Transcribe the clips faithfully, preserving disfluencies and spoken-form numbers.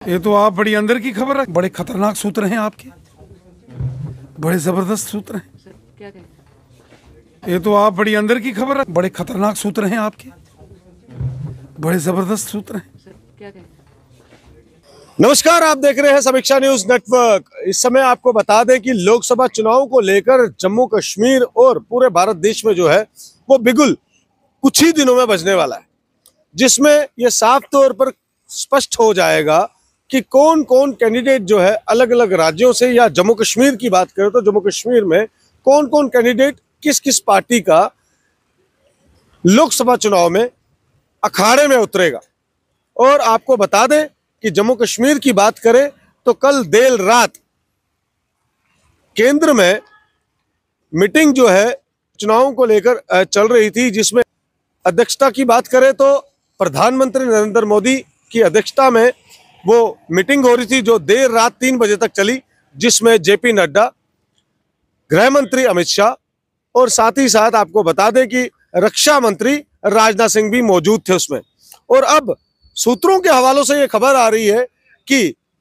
ये तो आप बड़ी अंदर की खबर है, बड़े खतरनाक सूत्र हैं आपके, बड़े जबरदस्त सूत्र हैं। सर क्या कहें? ये तो आप बड़ी अंदर की खबर है, बड़े खतरनाक सूत्र हैं आपके, बड़े जबरदस्त सूत्र हैं। सर क्या कहें? नमस्कार, आप देख रहे हैं समीक्षा न्यूज नेटवर्क। इस समय आपको बता दें कि लोकसभा चुनाव को लेकर जम्मू कश्मीर और पूरे भारत देश में जो है वो बिगुल कुछ ही दिनों में बजने वाला है, जिसमें ये साफ तौर पर स्पष्ट हो जाएगा कि कौन कौन कैंडिडेट जो है अलग अलग राज्यों से, या जम्मू कश्मीर की बात करें तो जम्मू कश्मीर में कौन कौन कैंडिडेट किस किस पार्टी का लोकसभा चुनाव में अखाड़े में उतरेगा। और आपको बता दें कि जम्मू कश्मीर की बात करें तो कल देर रात केंद्र में मीटिंग जो है चुनावों को लेकर चल रही थी, जिसमें अध्यक्षता की बात करें तो प्रधानमंत्री नरेंद्र मोदी की अध्यक्षता में वो मीटिंग हो रही थी, जो देर रात तीन बजे तक चली, जिसमें जेपी नड्डा, गृह मंत्री अमित शाह और साथ ही साथ आपको बता दें कि रक्षा मंत्री राजनाथ सिंह भी मौजूद थे उसमें। और अब सूत्रों के हवालों से ये खबर आ रही है कि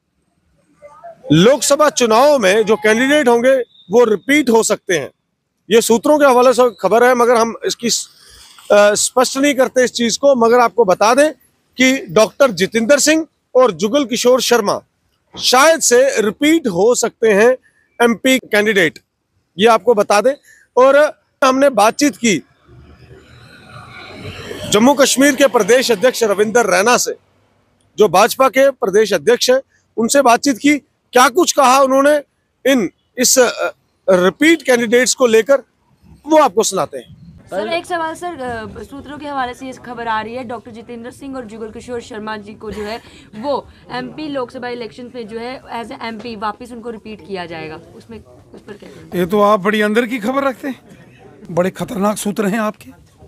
लोकसभा चुनाव में जो कैंडिडेट होंगे वो रिपीट हो सकते हैं। ये सूत्रों के हवाले से खबर है, मगर हम इसकी स्पष्ट नहीं करते इस चीज को। मगर आपको बता दें कि डॉक्टर जितेंद्र सिंह और जुगल किशोर शर्मा शायद से रिपीट हो सकते हैं एमपी कैंडिडेट, ये आपको बता दें। और हमने बातचीत की जम्मू कश्मीर के प्रदेश अध्यक्ष रविंदर रैना से, जो भाजपा के प्रदेश अध्यक्ष हैं, उनसे बातचीत की। क्या कुछ कहा उन्होंने इन इस रिपीट कैंडिडेट्स को लेकर, वो आपको सुनाते हैं। सर एक सवाल सर, सूत्रों के हवाले से ये खबर आ रही है डॉक्टर जितेंद्र सिंह और जुगल किशोर शर्मा जी को जो है वो एमपी लोकसभा इलेक्शन में जो है एज ए एमपी वापस उनको रिपीट किया जाएगा, उसमें उस पर क्या कहेंगे? ये तो आप बड़ी अंदर की खबर रखते हैं, बड़े खतरनाक सूत्र हैं आपके,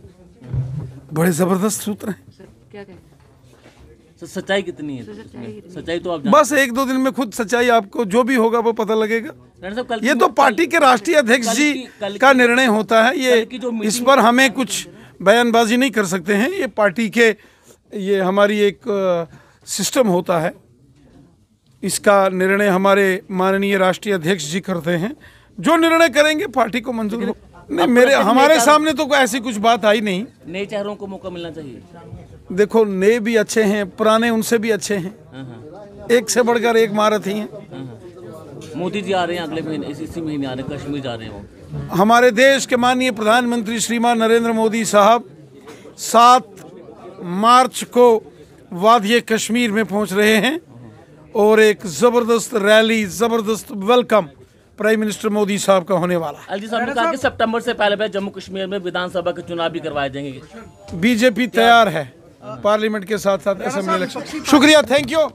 बड़े जबरदस्त सूत्र हैं। सर क्या कहें? सर सच्चाई कितनी है? सच्चाई तो आप बस एक दो दिन में खुद सच्चाई आपको जो भी होगा वो पता लगेगा। ये तो पार्टी के राष्ट्रीय अध्यक्ष जी का निर्णय होता है, ये इस पर हमें कुछ बयानबाजी नहीं कर सकते हैं। ये पार्टी के, ये हमारी एक सिस्टम होता है, इसका निर्णय हमारे माननीय राष्ट्रीय अध्यक्ष जी करते हैं। जो निर्णय करेंगे पार्टी को मंजूर हो। नहीं, मेरे हमारे सामने तो कोई ऐसी कुछ बात आई नहीं। नए चेहरों को मौका मिलना चाहिए। देखो, नए भी अच्छे हैं, पुराने उनसे भी अच्छे हैं, एक से बढ़कर एक महारथी हैं। मोदी जी आ रहे हैं अगले महीने, इस इसी महीने आ रहे हैं, कश्मीर जा रहे हैं वो। हमारे देश के माननीय प्रधानमंत्री श्रीमान नरेंद्र मोदी साहब सात मार्च को वादिये कश्मीर में पहुंच रहे हैं और एक जबरदस्त रैली, जबरदस्त वेलकम प्राइम मिनिस्टर मोदी साहब का होने वाला है। एलजी साहब ने कहा कि सितंबर से पहले जम्मू कश्मीर में विधानसभा के चुनाव भी करवाए जाएंगे। बीजेपी तैयार है पार्लियामेंट के साथ साथ असेंबली इलेक्शन। शुक्रिया, थैंक यू।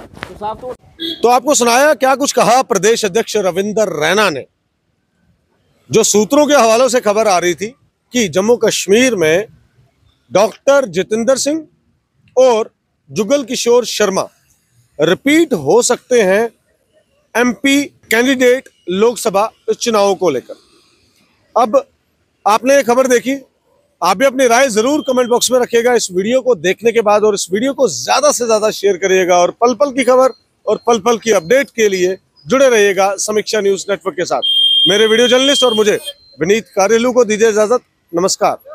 तो आपको सुनाया क्या कुछ कहा प्रदेश अध्यक्ष रविंदर रैना ने। जो सूत्रों के हवालों से खबर आ रही थी कि जम्मू कश्मीर में डॉक्टर जितेंद्र सिंह और जुगल किशोर शर्मा रिपीट हो सकते हैं एमपी कैंडिडेट लोकसभा चुनावों को लेकर। अब आपने ये खबर देखी, आप भी अपनी राय जरूर कमेंट बॉक्स में रखिएगा इस वीडियो को देखने के बाद, और इस वीडियो को ज्यादा से ज्यादा शेयर करिएगा। और पल पल की खबर और पल पल की अपडेट के लिए जुड़े रहिएगा समीक्षा न्यूज नेटवर्क के साथ। मेरे वीडियो जर्नलिस्ट और मुझे विनीत कारेलू को दीजिए इजाजत। नमस्कार।